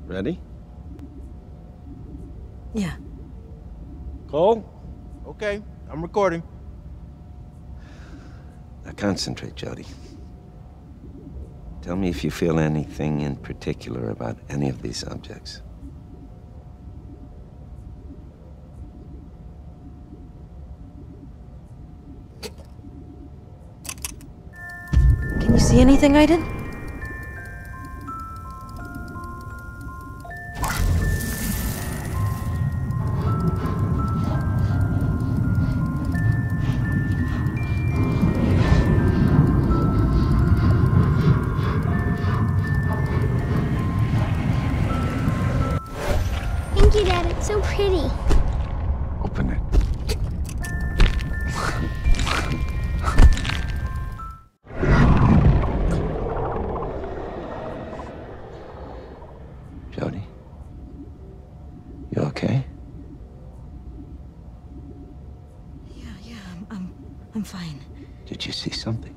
Ready? Yeah. Cole? Okay, I'm recording. Now concentrate, Jody. Tell me if you feel anything in particular about any of these objects. Can you see anything, Aiden? Thank you, Dad. It's so pretty. Open it. Jody? You okay? Yeah, I'm fine. Did you see something?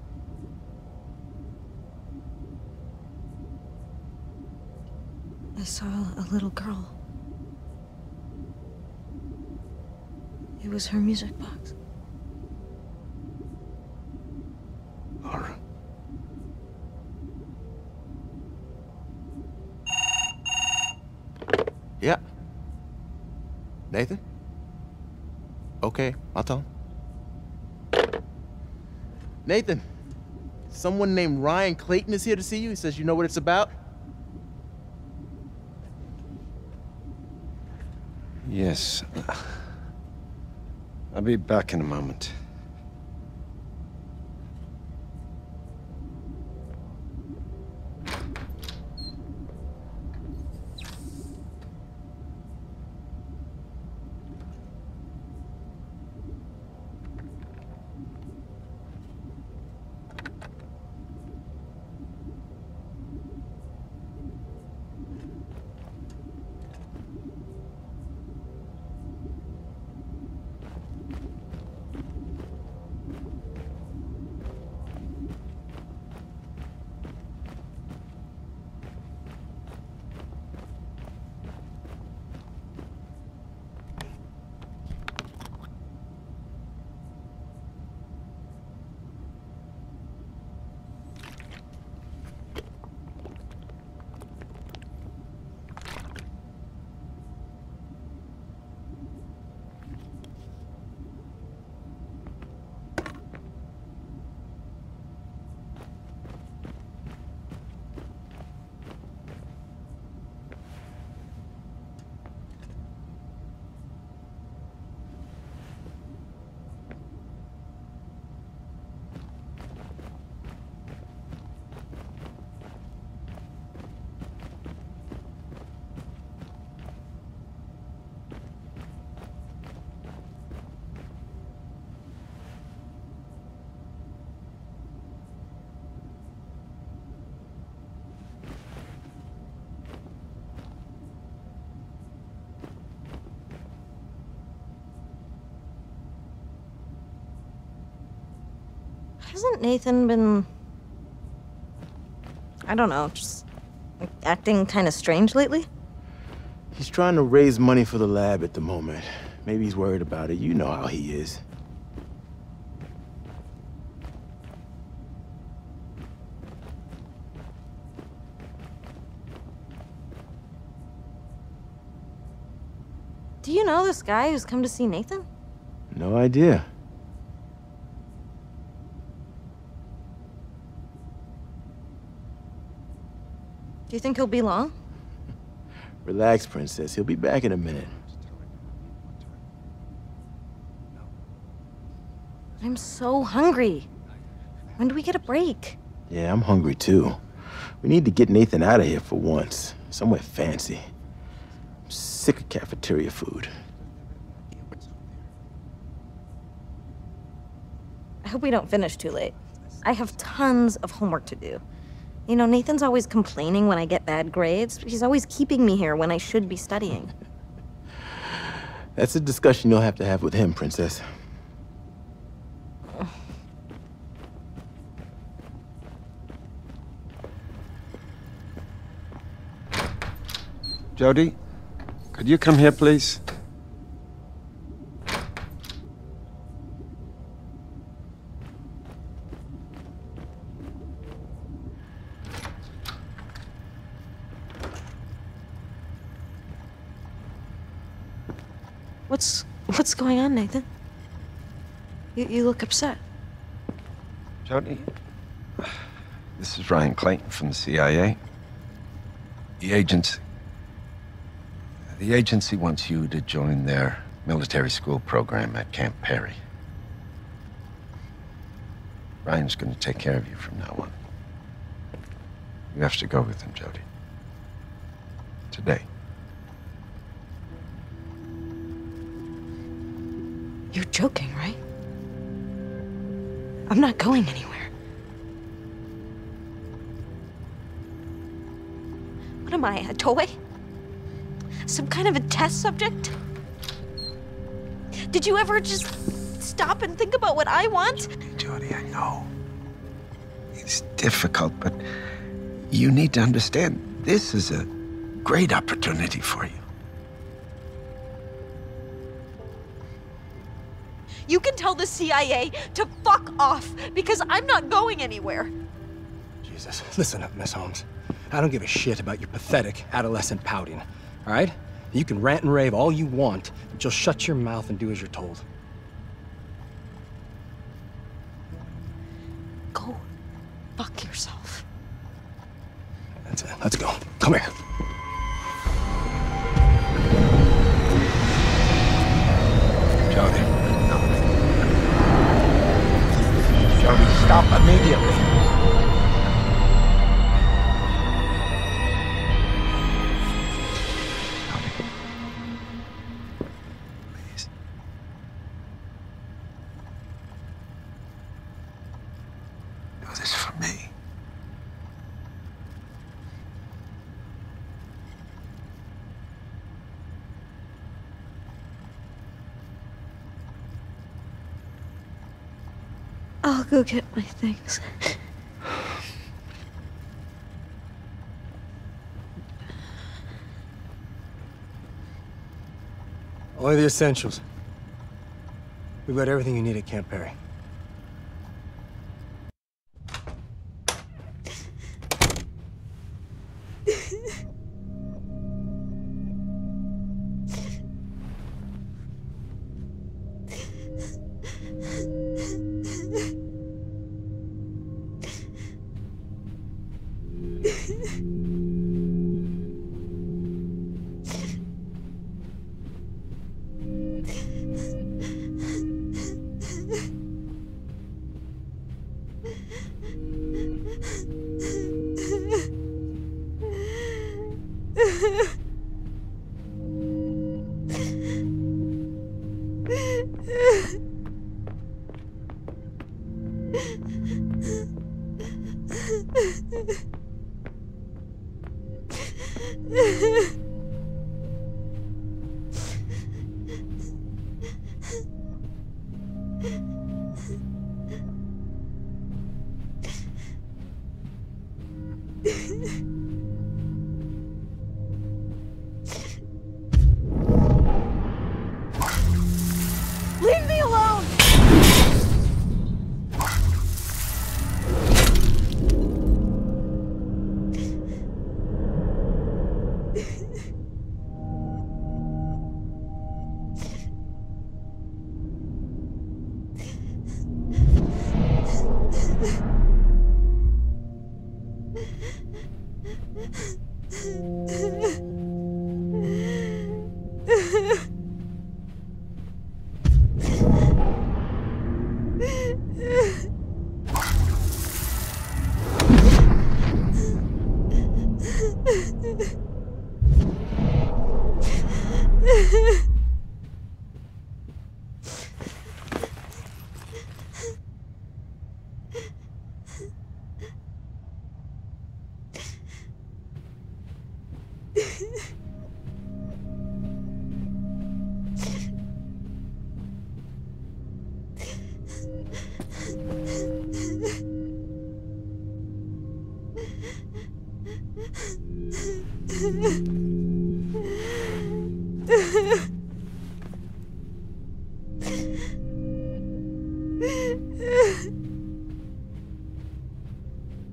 I saw a little girl. It was her music box. Laura. Yeah. Nathan? Okay, I'll tell him. Nathan, someone named Ryan Clayton is here to see you. He says you know what it's about? Yes. I'll be back in a moment. Hasn't Nathan been... I don't know, just like, acting kind of strange lately? He's trying to raise money for the lab at the moment. Maybe he's worried about it. You know how he is. Do you know this guy who's come to see Nathan? No idea. Do you think he'll be long? Relax, Princess. He'll be back in a minute. I'm so hungry. When do we get a break? Yeah, I'm hungry too. We need to get Nathan out of here for once. Somewhere fancy. I'm sick of cafeteria food. I hope we don't finish too late. I have tons of homework to do. You know, Nathan's always complaining when I get bad grades. He's always keeping me here when I should be studying. That's a discussion you'll have to have with him, Princess. Jody, could you come here, please? What's going on, Nathan? You look upset. Jody, this is Ryan Clayton from the CIA. The agency wants you to join their military school program at Camp Perry. Ryan's going to take care of you from now on. You have to go with him, Jody. Today. You're joking, right? I'm not going anywhere. What am I, a toy? Some kind of a test subject? Did you ever just stop and think about what I want? Jody, I know. It's difficult, but you need to understand this is a great opportunity for you. You can tell the CIA to fuck off because I'm not going anywhere. Jesus, listen up, Miss Holmes. I don't give a shit about your pathetic adolescent pouting, all right? You can rant and rave all you want, but you'll shut your mouth and do as you're told. Go fuck yourself. That's it. Let's go. Come here. Jody. Jody, stop immediately. Jody. Please. Do this for me. I'll go get my things. Only the essentials. We've got everything you need at Camp Perry. Leave me alone!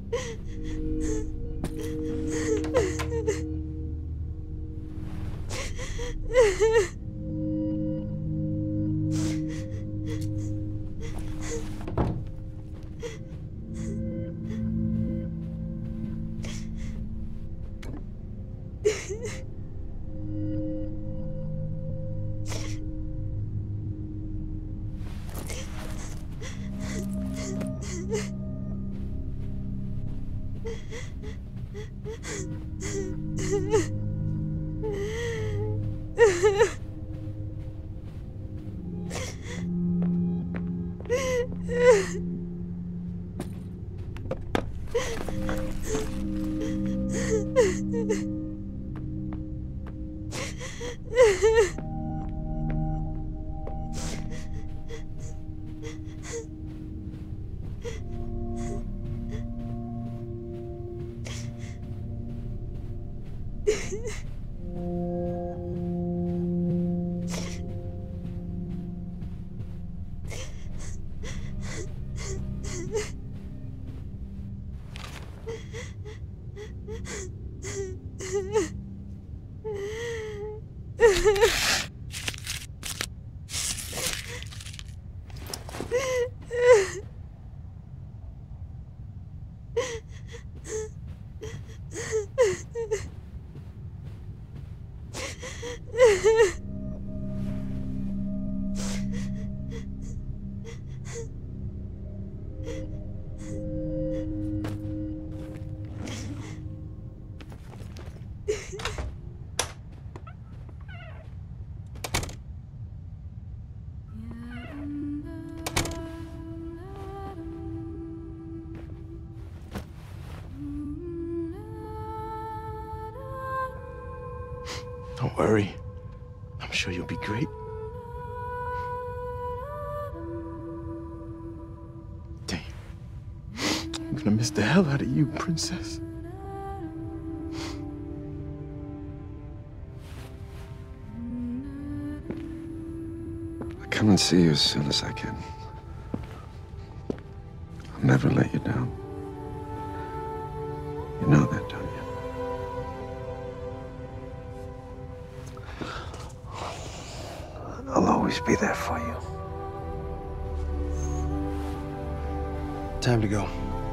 Don't worry. I'm sure you'll be great. Damn. I'm gonna miss the hell out of you, princess. I'll come and see you as soon as I can. I'll never let you down. You know that, don't you? I'll always be there for you. Time to go.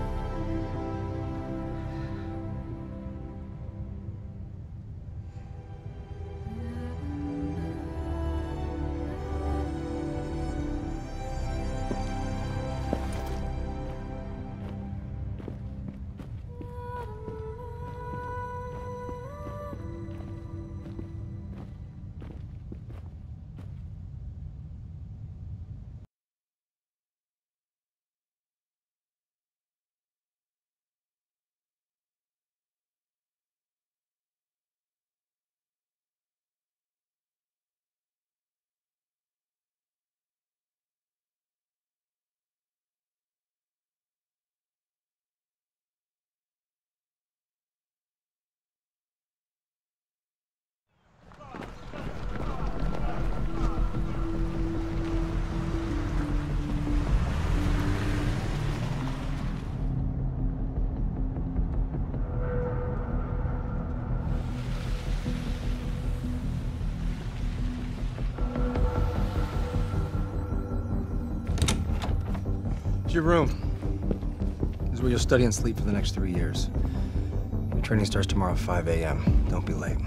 It's your room. This is where you'll study and sleep for the next 3 years. Your training starts tomorrow at 5 a.m. Don't be late.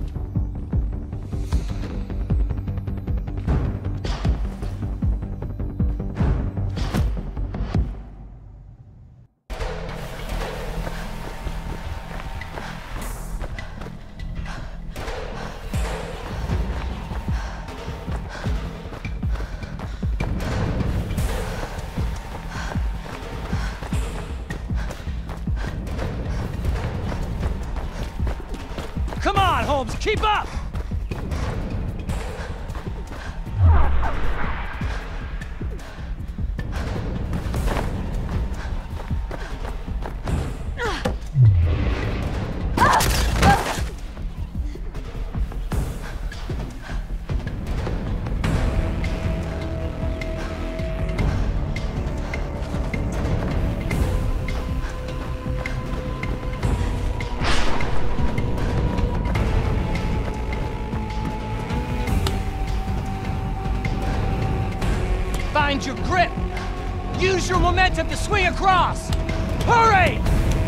Come on, Holmes, keep up! change your grip. Use your momentum to swing across. Hurry!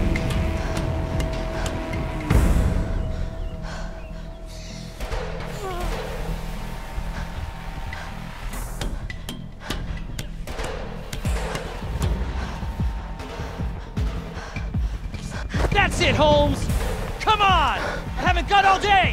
That's it, Holmes! Come on! I haven't got all day!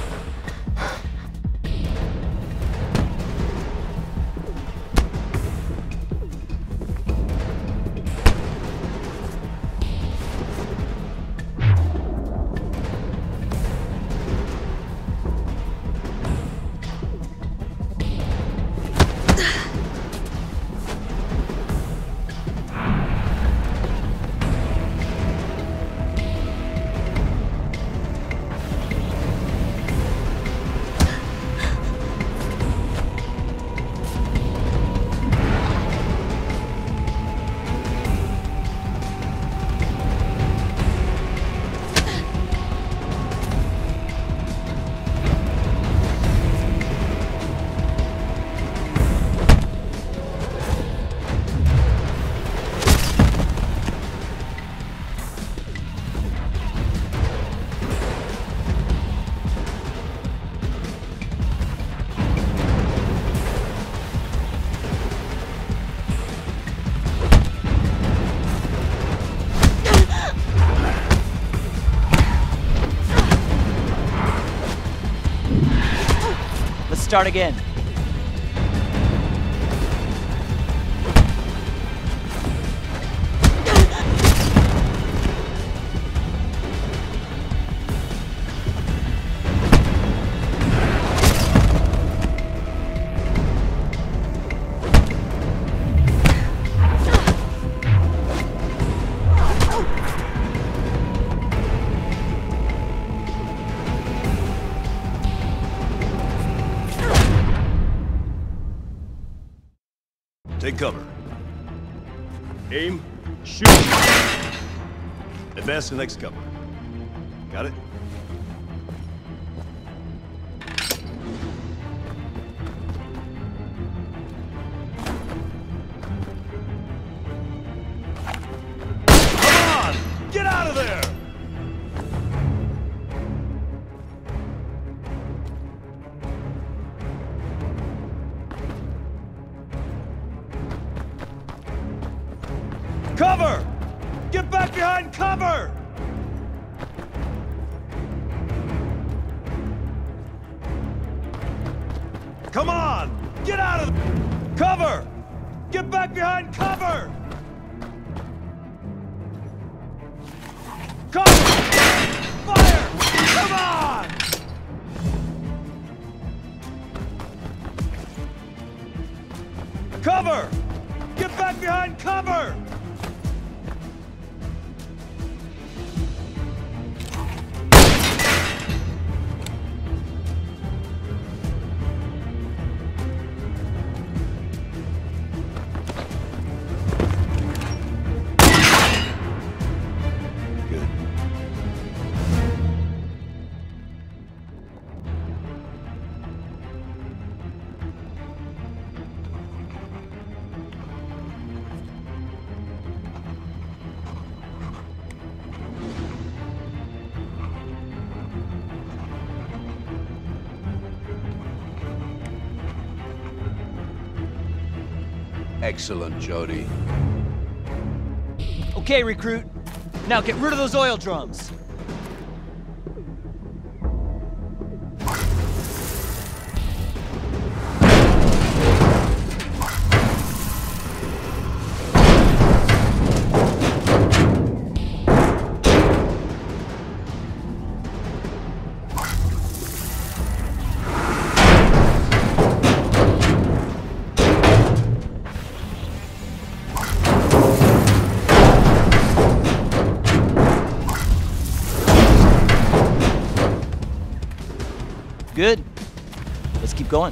Start again. Take cover. Aim, shoot. Advance to the next cover. Got it? Come on! Get out of there! Cover! Get back behind cover! Come on! Get out of the... Cover! Get back behind cover! Cover! Fire! Come on! Cover! Get back behind cover! Excellent, Jody. Okay, recruit. Now get rid of those oil drums. Good. Let's keep going.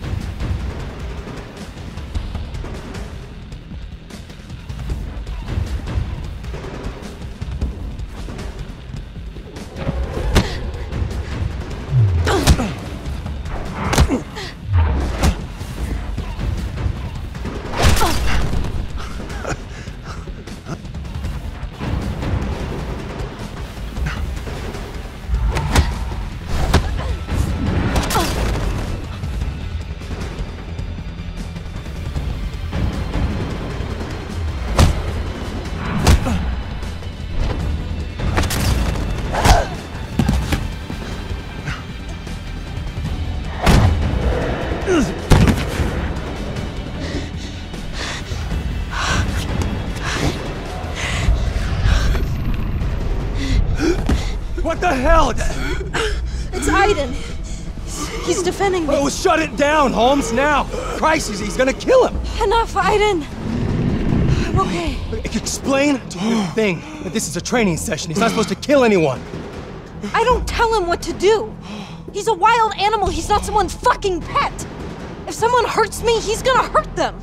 What the hell? It's Aiden. He's defending me. Oh, shut it down, Holmes, now! Christ, he's gonna kill him! Enough, Aiden. I'm okay. Explain to your thing that this is a training session. He's not supposed to kill anyone. I don't tell him what to do. He's a wild animal. He's not someone's fucking pet. If someone hurts me, he's gonna hurt them.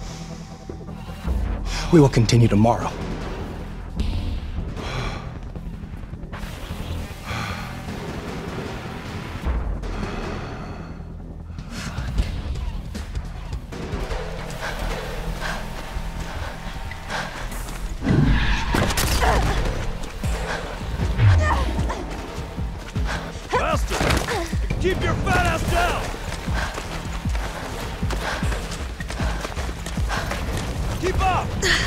We will continue tomorrow. Keep your fat ass down! Keep up!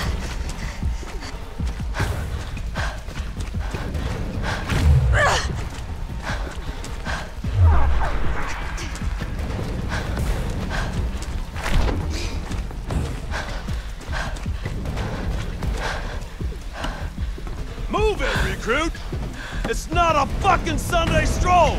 Move it, recruit! It's not a fucking Sunday stroll!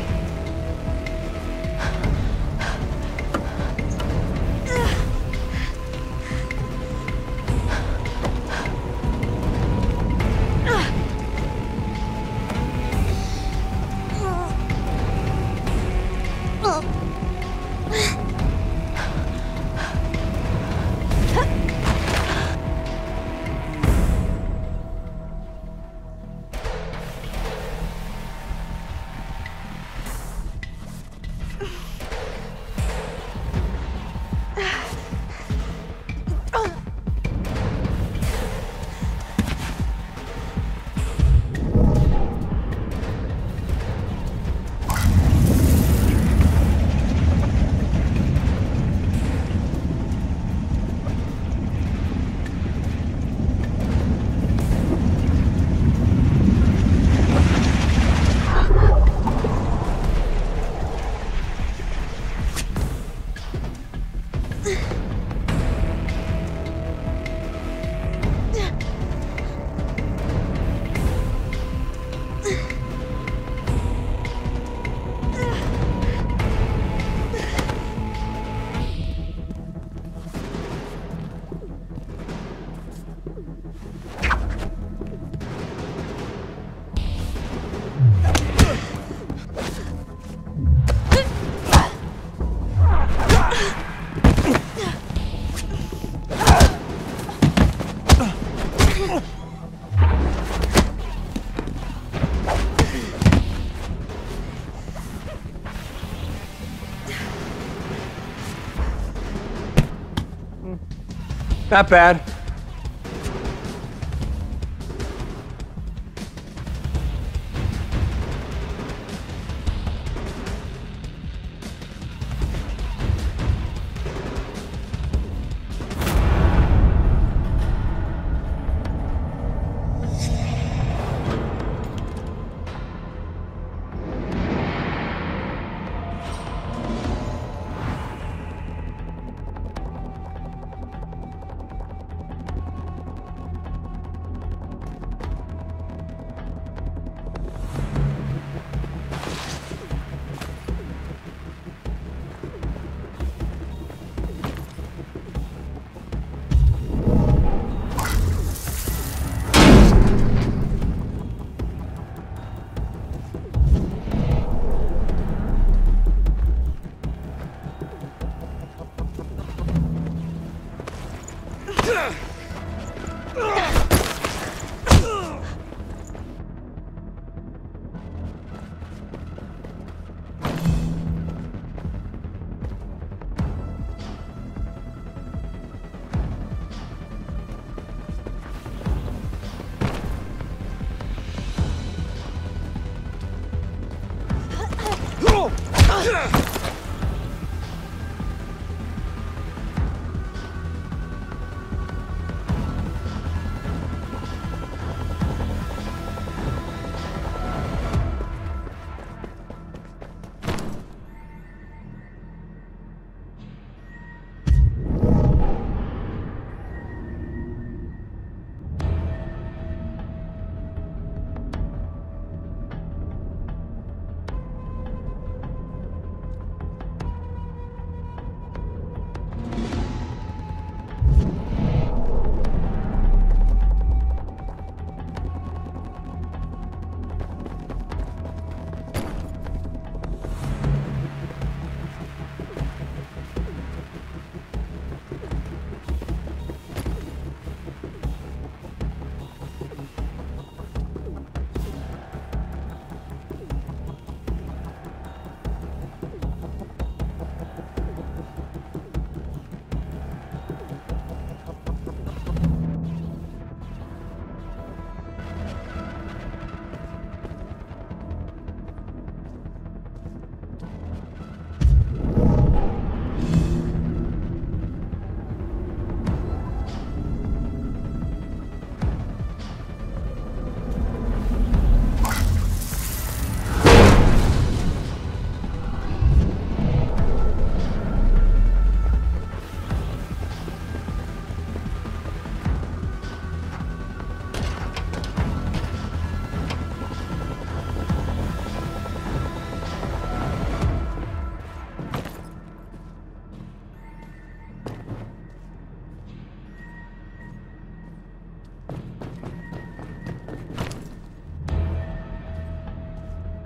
Not bad.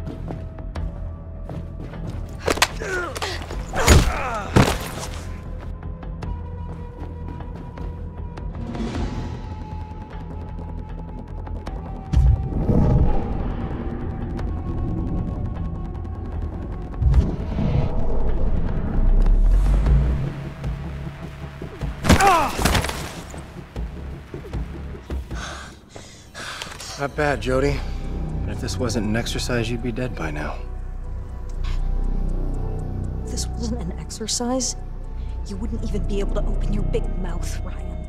Not bad, Jody. But if this wasn't an exercise, you'd be dead by now. If this wasn't an exercise, you wouldn't even be able to open your big mouth, Ryan.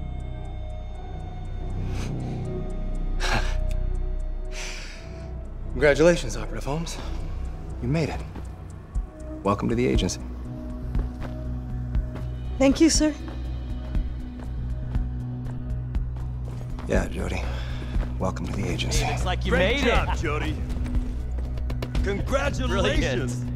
Congratulations, Operative Holmes. You made it. Welcome to the agency. Thank you, sir. Yeah, Jody. Welcome to the agency. Looks like you Great made job, it. Jody. Congratulations. Brilliant.